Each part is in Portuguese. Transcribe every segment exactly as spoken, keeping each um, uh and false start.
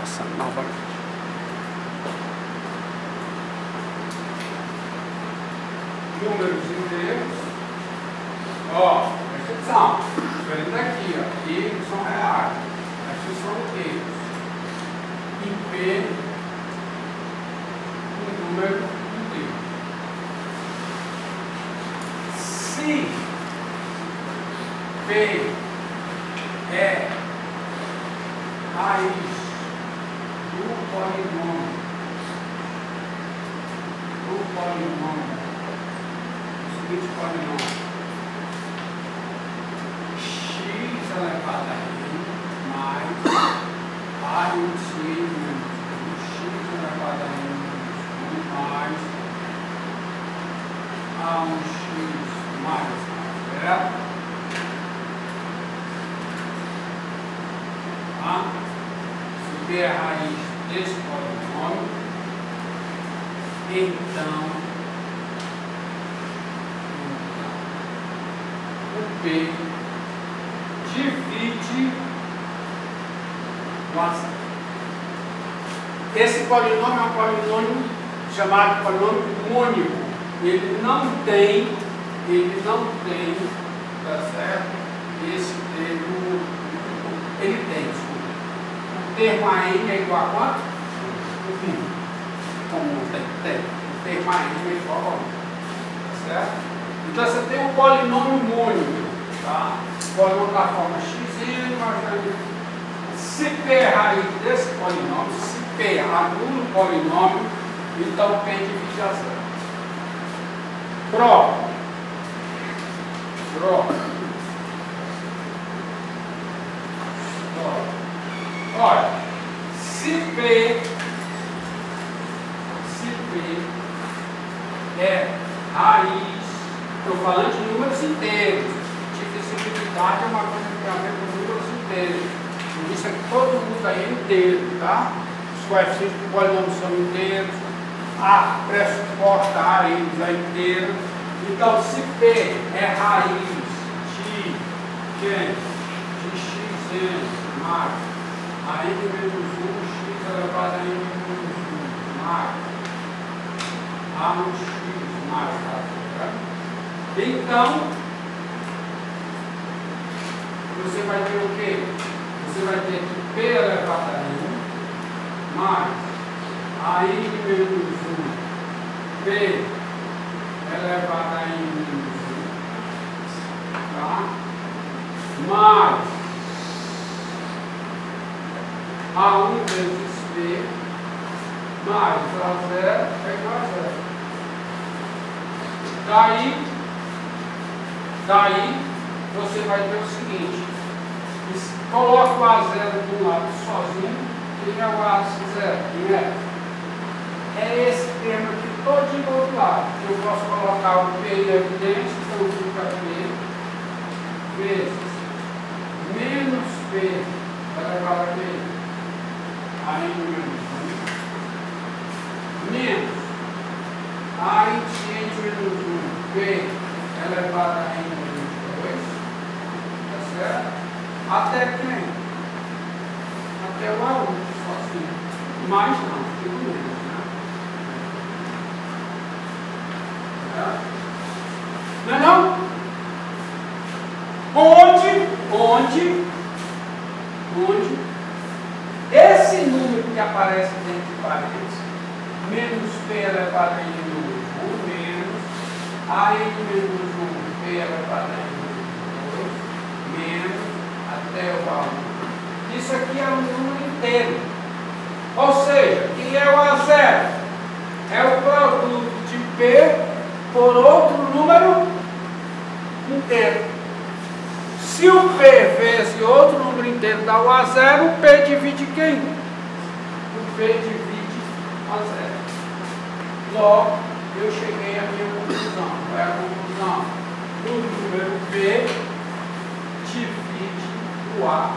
Passando novamente. Números inteiros. Ó, presta atenção. Diferente daqui, ó. Aqui são reais. Aqui são inteiros. E P, um número inteiro. Se P é raiz do polinômio, do polinômio, o seguinte polinômio, x elevado a n mais a índice n menos x elevado a n menos um mais a um x mais zero. Tá? Se P é a raiz desse polinômio, então, então o P divide o A zero. Esse polinômio é um polinômio chamado polinômio único. Ele não tem, ele não tem, tá certo? Esse termo, ele tem, desculpa. O termo A N é igual a quanto? um. Como não tem? Tem. O termo A N é igual a um. Tá certo? Então você tem um polinômio único. Tá? O polinômio da forma x, imaginando. Se P é raiz desse polinômio, se P anula o polinômio, então P divide a zero. Prova. Prova. Prova. Olha, se P, se P é raiz, estou falando de números inteiros. Divisibilidade é uma coisa que tem a ver com números inteiros. Por isso é que todo mundo aí é inteiro, tá? Os coeficientes do polinômio são inteiros, a pressuposta A eles é inteiro. Então, se P é raiz de quem? De xn mais a n menos um, x elevado a n menos um, mais a um x mais, tá? Então, você vai ter o quê? Você vai ter que P elevado a n mais a n menos um, P elevado a n menos um, tá? Mais A um vezes P mais A zero é igual a zero. Daí, daí você vai ter o seguinte: coloca o A zero de um lado sozinho, e é o A zero, que é? É esse termo aqui todinho do outro lado. Eu posso colocar o P em evidência, então fica P vezes menos P elevado a P a n menos um menos a n menos um P elevado a n menos dois, tá certo? Até quem? Até o A um, sozinho. Mais não, fica menos, né? Não é não? Onde, onde, onde esse número que aparece dentro de parênteses, menos P elevado a n menos um, menos a n menos um, P elevado a n menos dois, menos até o A um. Isso aqui é um número inteiro. Ou seja, que é o A zero? É o produto de P por outro número inteiro. Se o P vezes outro número inteiro dá o A zero, o P divide quem? O P divide A zero. Logo, eu cheguei à minha conclusão. Qual é a conclusão? O número P divide o A.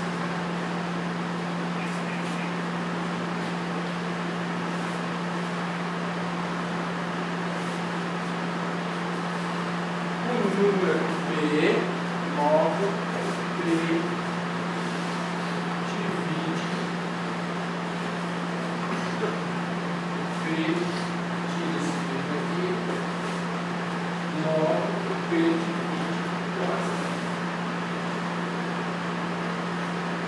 O número P, logo, P divide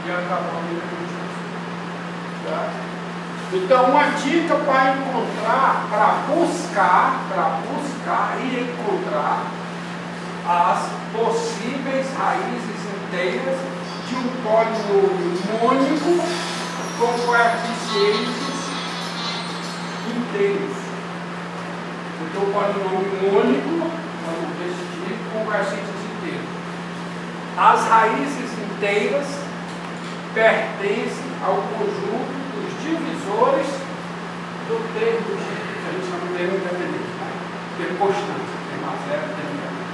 e acabou em múltiplos. Tá? Então, uma dica para encontrar, para buscar, para buscar e encontrar as possíveis raízes inteiras de um polinômio mônico com coeficientes inteiros. Então, o polinômio mônico, vamos desse tipo, com coeficientes inteiros. As raízes inteiras pertencem ao conjunto dos divisores do termo que a gente chama de termo independente, né? Termo constante, termo a zero, termo independente.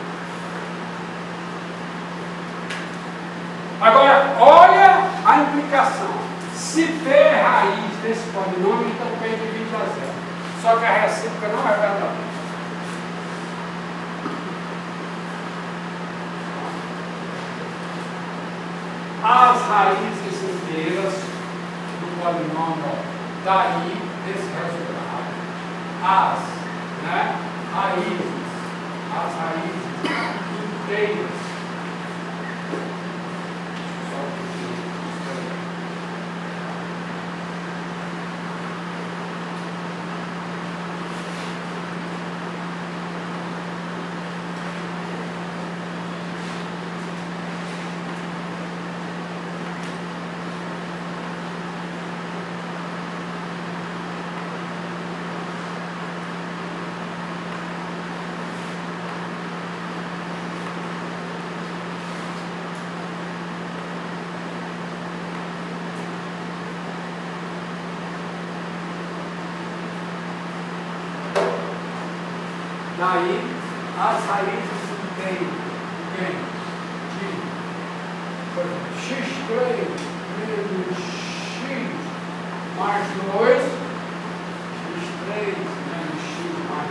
Agora, olha a implicação. Se P é raiz desse polinômio, então P divide a zero. Só que a recíproca não é verdadeira. As raízes inteiras do polinômio, daí desse resultado, as né, raízes, as raízes inteiras, só um pouquinho, daí as raízes inteiras de, por exemplo, x três menos x mais dois, x três menos x mais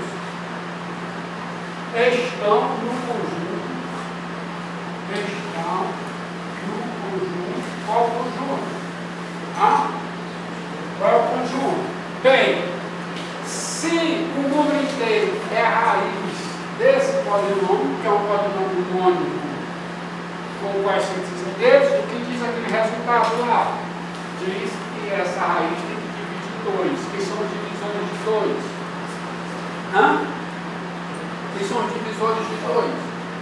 dois, estão no conjunto, estão no conjunto, qual o conjunto? Ah? Qual é o conjunto? Bem, se o número inteiro é a raiz desse polinômio, que é um polinômio mônico com coeficientes inteiros, o que diz aquele resultado lá? Diz que essa raiz tem que dividir dois. Quem são os divisores de dois? Hã? Quem são os divisores de dois?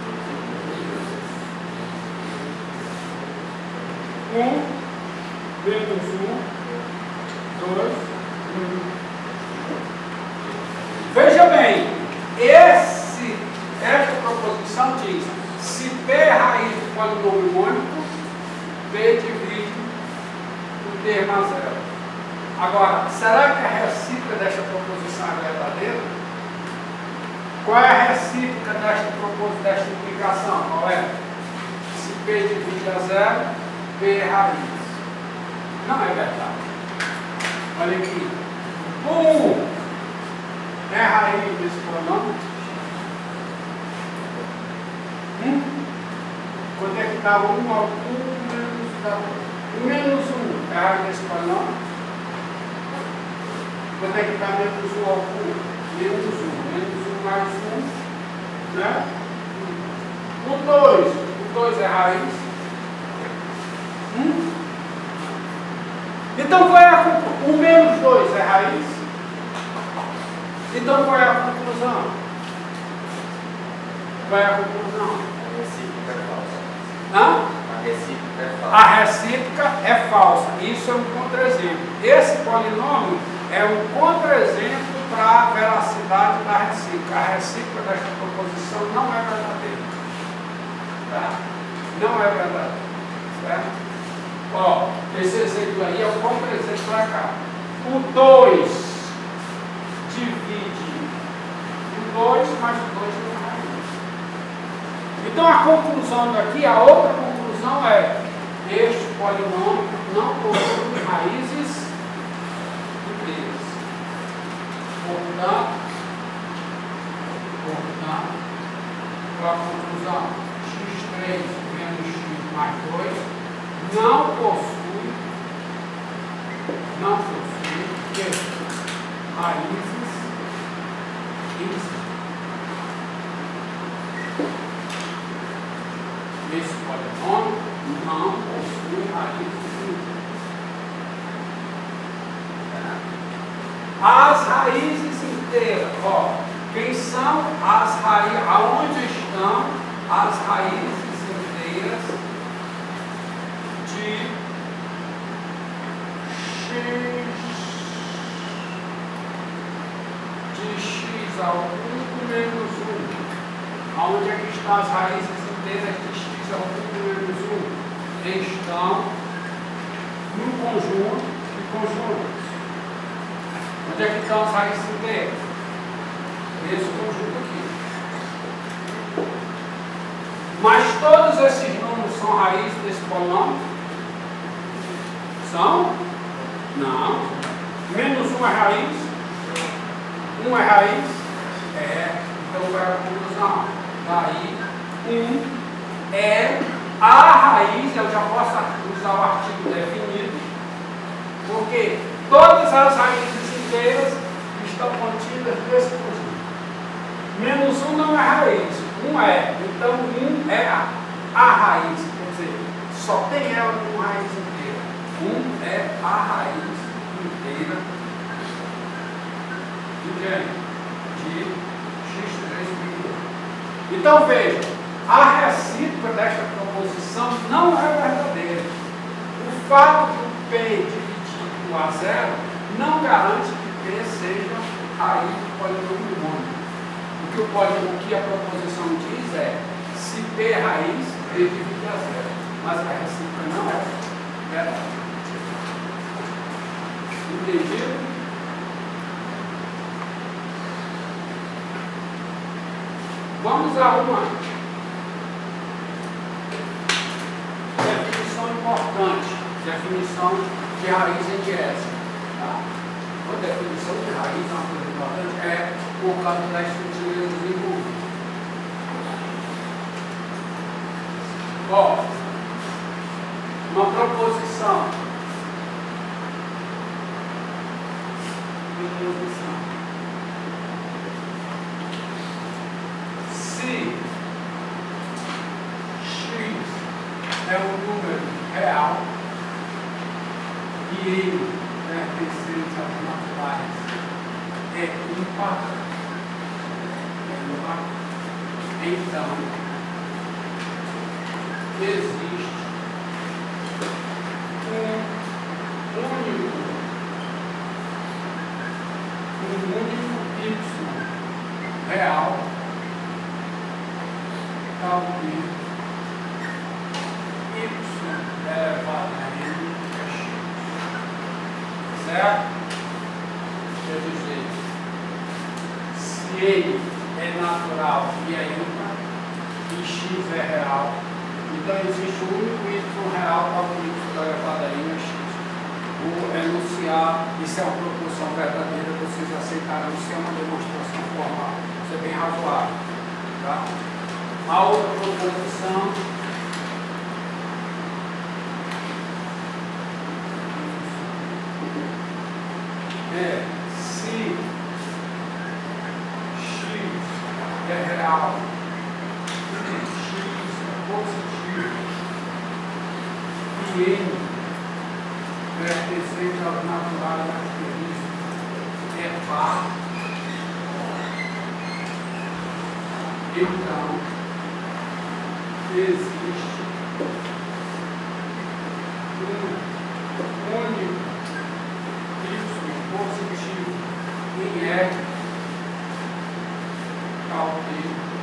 Um, menos um, dois, um. Veja bem, esse, esta proposição diz, se P é raiz do polinômio mônico, P divide o termo a zero. Agora, será que a recíproca desta proposição é verdadeira? Qual é a recíproca desta proposição, desta implicação? Qual é? Se P divide a zero, P é raiz. Não é verdade. Olha aqui. um é a raiz desse polinômio? Hum? Quanto é que está um ao um menos da um? Menos um é a raiz desse polinômio? Quanto é que está menos um ao um? Menos um. Menos um mais um, né? O dois. O dois é a raiz. Hum? Então qual é a conclusão? um menos dois é a raiz? Então qual é a conclusão? Qual é a conclusão? A recíproca é falsa. Hã? A recíproca é falsa. A recíproca é falsa. Isso é um contra-exemplo. Esse polinômio é um contra-exemplo para a veracidade da recíproca. A recíproca desta proposição não é verdadeira. Tá? Não é verdadeira. Certo? Ó, esse exemplo aí é o contra-exemplo para cá. O dois divide o dois mais o dois é a raiz. Então a conclusão daqui, a outra conclusão é: este polinômio não possui raízes inteiras. Portanto, portanto, qual a conclusão? x três menos x mais dois não possui, não possui que raízes esse polinômio não possui raízes raízes inteiras. Ó, quem são as raízes? Aonde estão as raízes inteiras de x, de x ao cubo menos um? Aonde é que estão as raízes inteiras de x ao cubo menos um? Estão no conjunto de conjuntos. Onde é que estão as raízes inteiras? Nesse conjunto aqui. Mas todos esses números são raízes desse polinômio? São? Não. Menos um é raiz? Um é raiz? É. Então vai a conclusão. Daí, um é a raiz, eu já posso usar o artigo definido, porque todas as raízes inteiras estão contidas nesse conjunto. Menos um não é raiz, um é. Então um é a, a raiz, quer dizer, só tem ela com raiz inteira. Um é a raiz inteira de quem? De x três vírgula um. Então veja, a recíproca desta proposição não é verdadeira. O fato de o P dividido a zero não garante que P seja raiz do polinômio mônico. O que, o polinômio, o que a proposição diz é, se P é raiz, P divide a zero. Mas a recíproca não é verdade. Entendido? Vamos a uma definição importante, definição de raiz indireta. Tá? Uma definição de raiz é uma coisa importante, é por causa das sutilezas envolvidas. Ó, uma proposição. Proposição. Se x é um número real e ele pertencente aos naturais é ímpar, é ímpar, então existe um único, um único y real tal que y elevado a n é x. Certo? Quer dizer, se ele é natural e é ímpar, e x é real, então existe um único y real tal que y elevado a n é x. Vou enunciar, isso é uma proposição verdadeira, vocês aceitarão, isso é uma demonstração formal. Isso é bem razoável. Tá? A outra proposição é se x é real, x é positivo e n pertencente ao natural característico é par, então existe um único y positivo em E tal que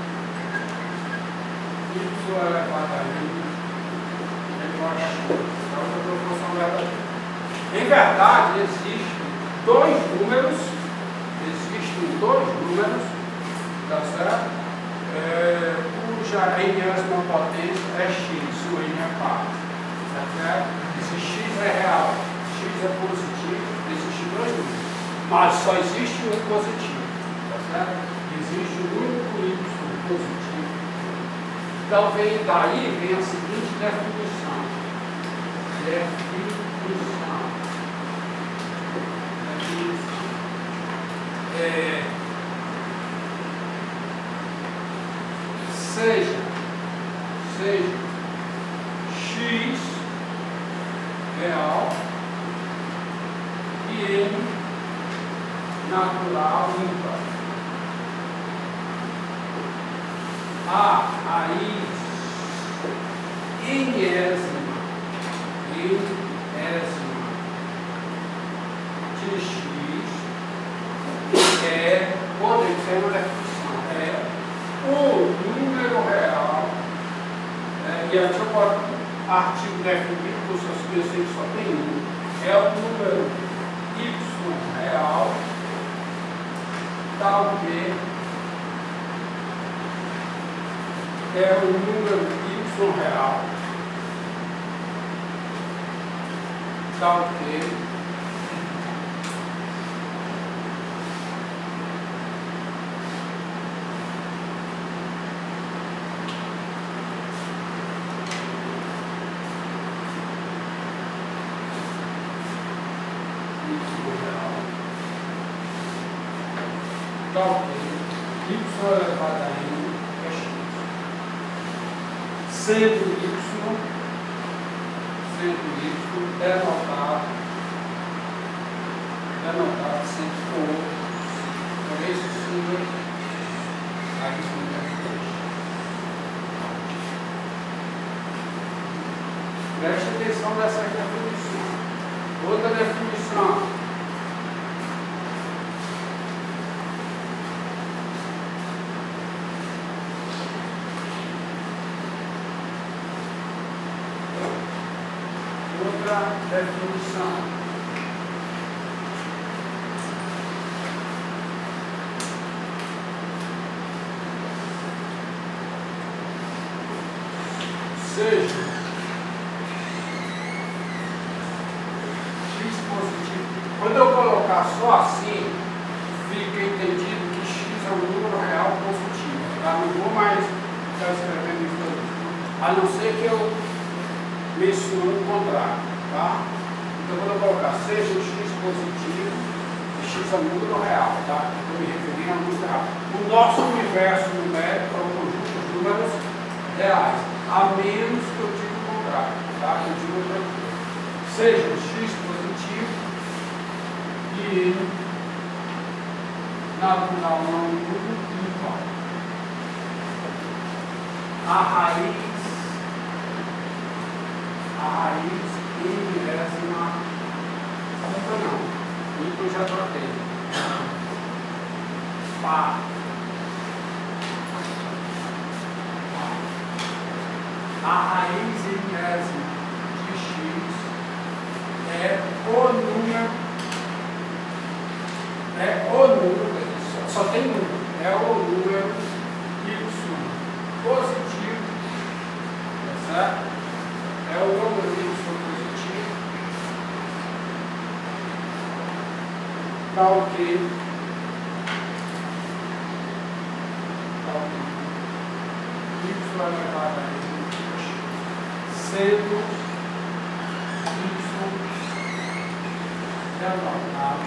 y elevado a n é igual a x. É outra proporção verdadeira. Em verdade, existem dois números, existem dois números, tá certo? É, cuja enésima potência é x, o n é par, tá certo? Se x é real, x é positivo, existem dois números, mas só existe um positivo, tá certo? Existe um único y positivo. Então, vem, daí vem a seguinte definição. Definição. Definição. É, seja, seja x real e n natural ímpar. A raiz enésima, enésima de x é, podem ser uma definição, é o número real, é, e aqui eu boto artigo definido, porque eu sei que só tem um, é o número y real, tal que é o número y real, tal que tal que y elevado a n é x. Sendo y, sendo y denotado, denotado sempre por por esse símbolo, aí isso é preste atenção nessa definição. Outra definição. Outra definição. Seja x positivo. Quando eu colocar só assim, fica entendido que x é um número real positivo. Tá? Não vou mais estar escrevendo isso tudo, a não ser que eu mencione o contrário. Tá? Então, quando eu colocar seja x positivo, x é um número real. Tá? Estou me referindo a um número real. O nosso universo numérico é um conjunto de números reais, a menos que eu diga o contrário. Tá? Eu digo outra coisa. Seja x positivo e natural não número ímpar. A raiz, a raiz enésima, ímpar não, ímpar eu já tratei. Pá. A raiz enésima de x é o número, é o número, só, só tem um, é o número y positivo, tá certo? É o número y positivo, tal que, tal que y elevado a n sendo y denotado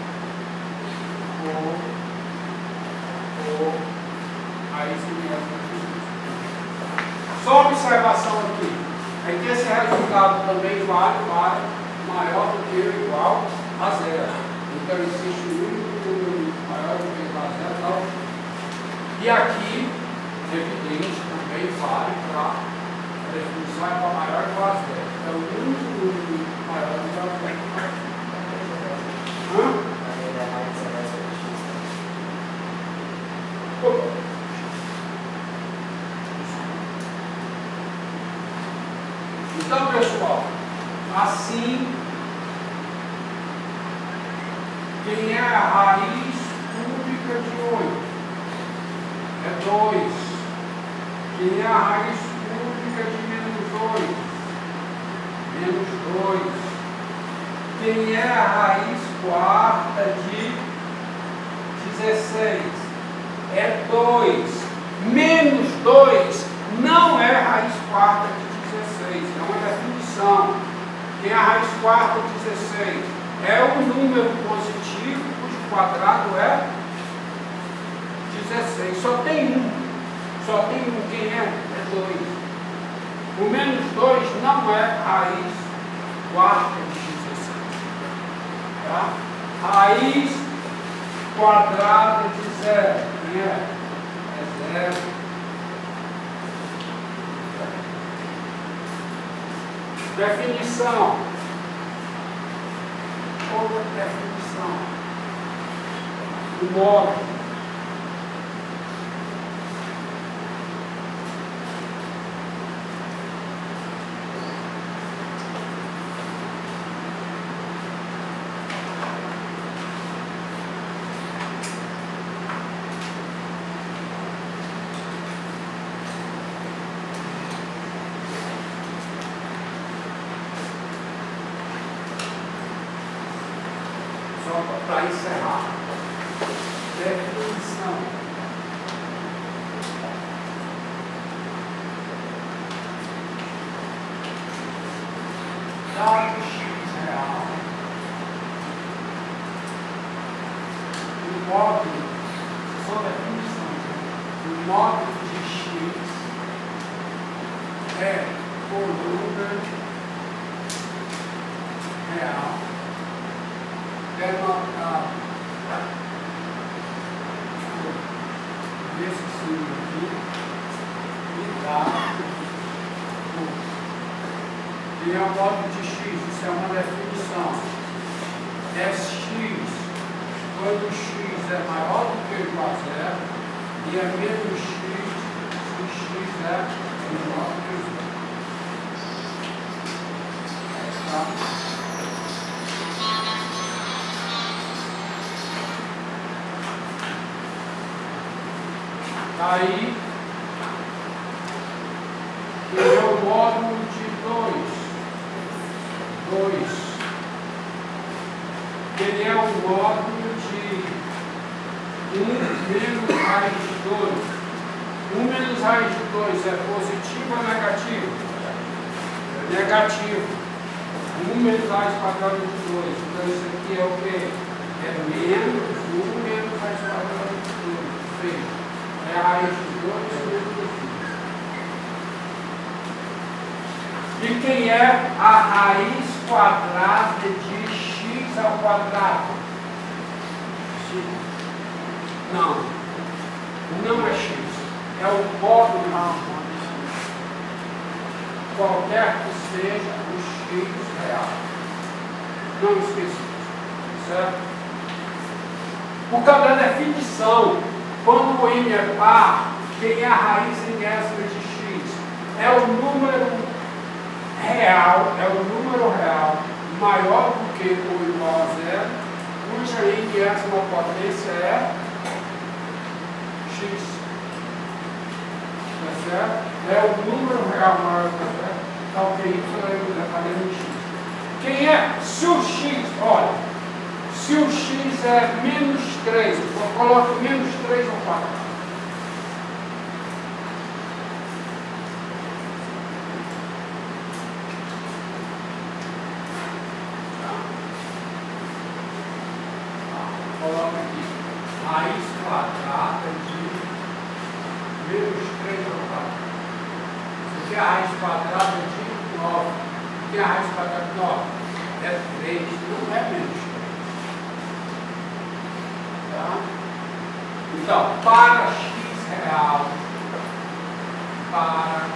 por, por raiz enésima de x. Só observação aqui, é que esse resultado também vale, vale maior do que ou igual a zero. Então existe um único número maior do que ou igual a zero. Tal. E aqui, evidente, também vale para a definição é para maior ou igual a zero. Então, o único número maior do que a zero. Hã? Então, pessoal, assim, quem é a raiz cúbica de oito? É dois. Quem é a raiz cúbica de menos oito? Menos dois. Quem é a raiz quarta de dezesseis? É dois. Menos dois não é raiz quarta de dezesseis. É uma definição. Quem é a raiz quarta de dezesseis? É um número positivo cujo quadrado é dezesseis. Só tem um. Só tem um. Quem é? É dois. O menos dois não é raiz quarta de dezesseis. Tá? Raiz quadrada de zero. Quem é? É zero. Definição. Outra definição. O módulo. Para encerrar, definição. Dado x real, o módulo, só definição, o módulo de x é o número real denotado nesse símbolo aqui e dado por. E é o módulo de x, isso é uma definição. É x quando x é maior do que ou igual a zero e é menos x se x é menor do que zero. Tá? Aí, ele é o módulo de dois. dois. Ele é o módulo de um menos raiz de dois. um menos raiz de dois é positivo ou negativo? Negativo. um menos raiz quadrada de dois. Então, isso aqui é o quê? É menos um menos raiz quadrada de dois. Feito. É a raiz de dois menos um. E quem é a raiz quadrada de x ao quadrado? X. Não. Não é x. É o módulo de x. Qualquer que seja o x real. Não esqueça isso. Certo? Por causa da definição, quando o m é par, quem é a raiz enésima de x? É o número real, é o número real maior do que ou igual a zero, cuja enésima potência é x. Tá certo? É o número real maior do que zero, tal que y é valendo em x. Quem é? Se o x, olha, se o x é menos três, eu coloco menos três ao quadrado. Coloca aqui, raiz quadrada de menos três ao quadrado. Isso aqui é a raiz quadrada de nove. O que é a raiz quadrada de nove? É três, não é menos três. Tá? Então, para x real, para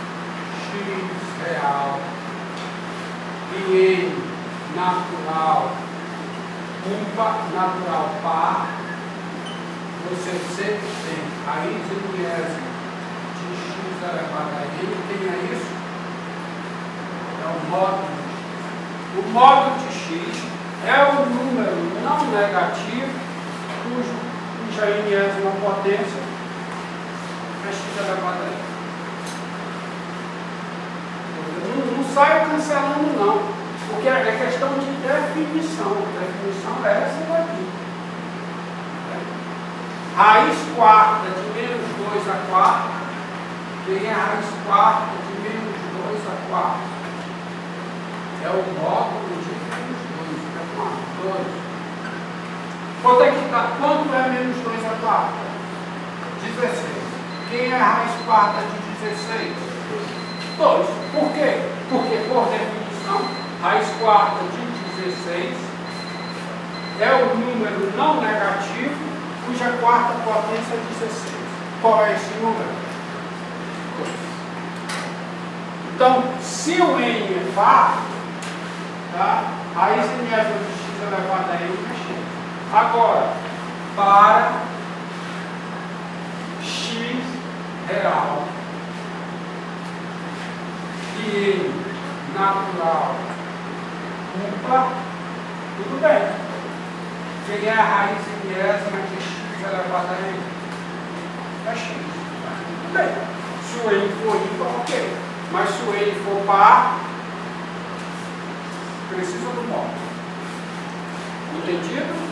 x real e n natural, um natural par, você sempre tem raiz enésima de x elevado a n. Quem é isso? É o módulo de x. O módulo de x é o número não negativo cujo, cuja enésima potência é x elevado a n. Não, não saio cancelando não. Porque é questão de definição. A definição é essa daqui. Raiz quarta de menos dois a quarta. Quem é a raiz quarta de menos dois a quarta? É o módulo de menos dois. É quanto? dois. Quanto é que dá? Quanto é menos dois a quarta? dezesseis. Quem é a raiz quarta de dezesseis? dois. Por quê? Porque, por definição, raiz quarta de dezesseis é o número não negativo cuja quarta potência é dezesseis. Qual é esse número? dois. Então, se o N é par, tá? Aí se minha de x elevado a N é x. Agora, para x real e N natural ímpar, tudo bem. Peguei a raiz milésima de x elevado a N. É x. Tudo bem. Se o N for ímpar, ok. Mas se o N for par, precisa do módulo. Entendido?